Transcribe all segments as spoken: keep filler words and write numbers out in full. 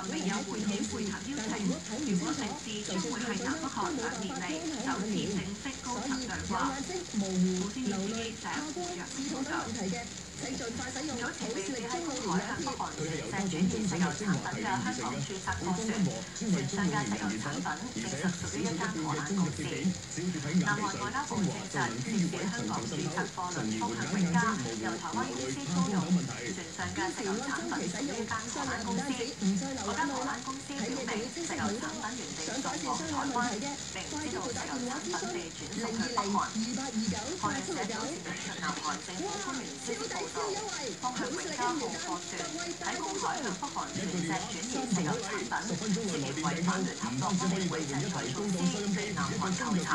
未有回應會談邀請。如果成事，將會係南北韓兩年嚟首次正式高層對話。無線電視記者胡若報導。早前被指喺公海向北韓船隻轉移石油產品嘅香港註冊貨船，船上嘅石油產品證實屬於一間荷蘭公司。南韓外交部證實，涉事香港註冊貨輪風向永嘉由台灣公司租用，船上嘅石油產品屬於一間荷蘭公司。嗰間荷蘭公司表明，石油產品原定送往台灣，並唔知道石油產品被轉送去北韓。韓聯社早前引述南韓政府官員消息報道，風向永嘉號貨船喺公海向北韓船隻轉移石油產品，涉嫌違反聯合國安理會制裁措施，被南韓扣查。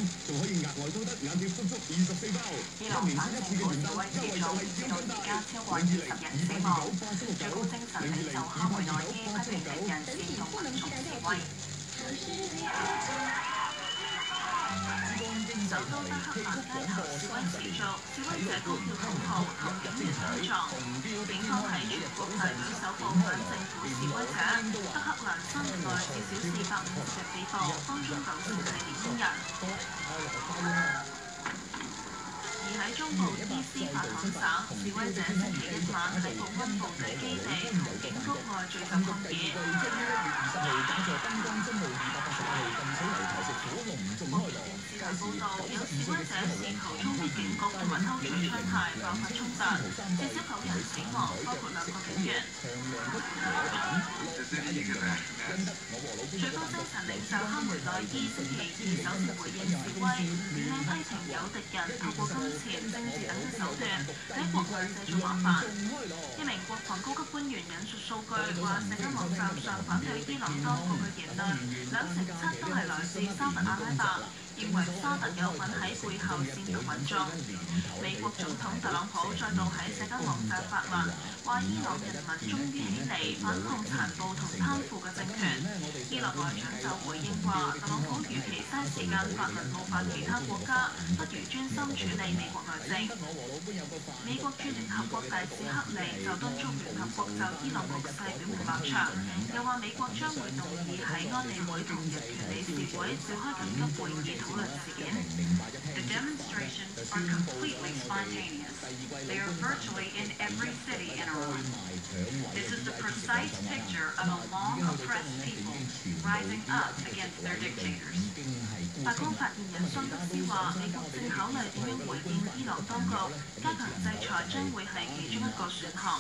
伊朗反政府示威持續，至到而家超過二十人死亡。最高精神領袖哈梅內伊批評敵人煽動民眾示威。首都德黑蘭街頭示威持續，示威者高跳口號，含警員相撞。警方喺全國大舉搜捕反政府示威者。德黑蘭新內至少四百五十人被捕，當中九成係年輕人。而喺中部伊斯法罕省，示威者星期一晚喺保安部隊基地同警局外聚集抗議。報道有示威者試圖衝擊警局同埋偷取槍械，爆發衝突，至少九人死亡，包括兩個警員。最高精神領袖哈梅內伊星期二首次回應示威，連連批評有敵人透過金錢、政治等嘅手段喺國內製造麻煩。一名國防高級官員引述數據話，社交網站上反對伊朗當局嘅言論，兩成七都係來自沙特阿拉伯。認為沙特有份喺背後煽動民眾。美國總統特朗普再度喺社交網站發文，話伊朗人民終於起嚟反抗殘暴同貪腐嘅政權。伊朗外長就回應話，特朗普與其嘥時間發文冒犯其他國家，不如專心處理美國內政。美國駐聯合國大使克利就敦促聯合國就伊朗局勢表明立場，又話美國將會動議喺安理會同人權理事會召開緊急會議討論事件。The demonstrations are completely spontaneous. They are virtually in every city in Iran. This is the precise picture of a long oppressed people rising up against their dictators. 白宮發言人桑德斯話，美國正考慮點樣回應伊朗當局，加強制裁將會係其中一個選項。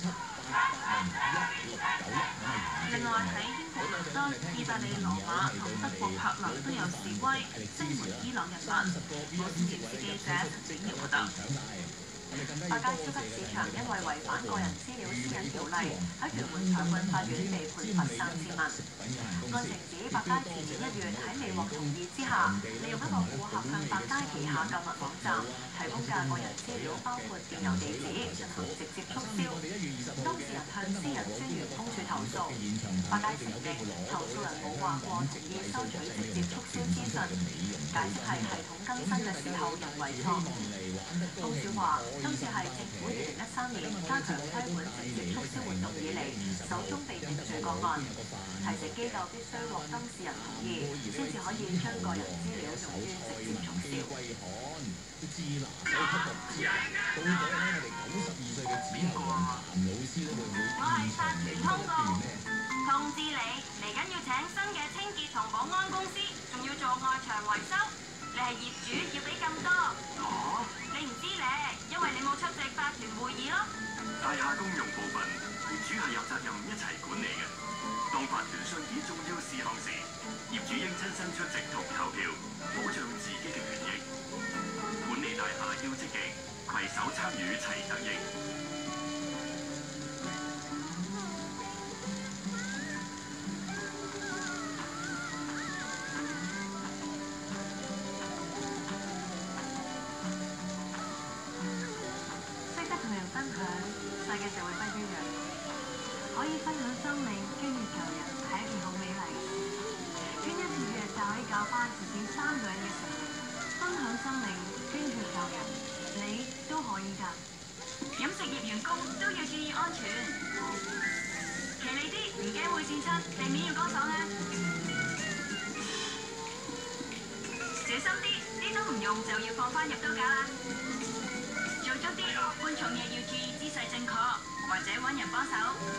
另外喺英國倫敦、意大利羅馬同德國柏林都有示威，聲援伊朗人民。無線電視記者陳景瑤報道。百佳超級市場因為違反個人資料私隱條例，喺屯門裁判法院被判罰三千蚊。案情指百佳前年一月喺未獲同意之下，利用一個顧客向百佳旗下購物網站提供嘅個人資料，包括電郵地址，進行直接促銷。當事人向私隱專員公署投訴，百佳承認投訴人冇話過同意收取直接促銷資訊，解釋係系統更新嘅時候人為錯誤。公署話，今次係政府二零一三年加強規管直接促銷活動以嚟首宗被定罪個案，提醒機構必須獲當事人同意，先至可以將個人資料用於直接促銷。 我係法團通告，通知你，嚟緊要請新嘅清潔同保安公司，仲要做外牆維修。你係業主要俾咁多， 哦， 你唔知咧，因為你冇出席法團會議咯。 大廈公用部分，業主係有責任一齊管理嘅。當法團商議重要事項時，業主應親身出席同投票，保障自己嘅權益。管理大廈要積極，攜手參與齊得益。 世嘅社會不一樣，可以分享生命，專業助人係一件好美麗嘅事。捐一次血就可以救翻至少三個人嘅性命，分享生命，捐血救人，你都可以㗎。 飲食業員工都要注意安全，騎呢啲唔驚會線七，地面要乾爽啊！小心啲，啲都唔用就要放翻入刀架啦。做足啲，搬重嘢要注意姿勢正確，或者揾人幫手。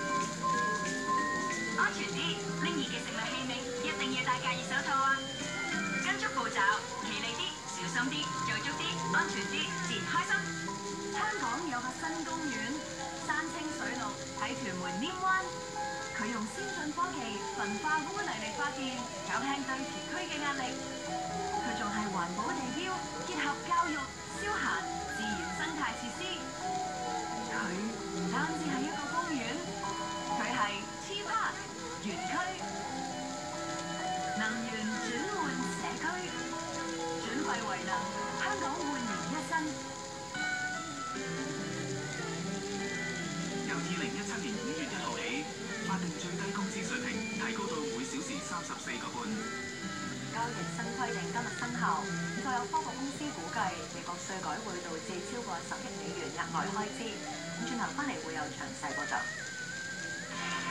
安全啲，拎熱嘅食物器皿一定要戴隔熱手套啊！跟足步驟，企理啲，小心啲，做足啲，安全啲，自然開心。香港有個新公園，山清水綠，喺屯門稔灣。佢用先進科技焚化污泥嚟發電，減輕對填區嘅壓力。佢仲係環保地標，結合教育、消閒、自然生態設施。佢唔單止係一個公園，佢係 T Park 園區，能源轉換社區，轉廢為能，香港煥然一新。 由二零一七年五月一號起，法定最低工資水平提高到每小時三十四個半。 交易新規定今日生效，再有科技公司估計美國稅改會導致超過十億美元額外開支。咁轉頭翻嚟會有詳細報導。